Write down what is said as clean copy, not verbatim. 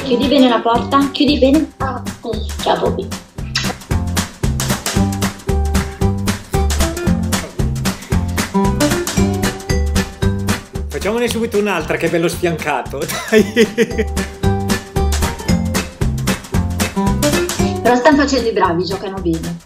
Chiudi bene la porta, chiudi bene. Ah, ciao Bobby. Facciamone subito un'altra, che bello sfiancato, dai. Però stanno facendo i bravi, giocano bene.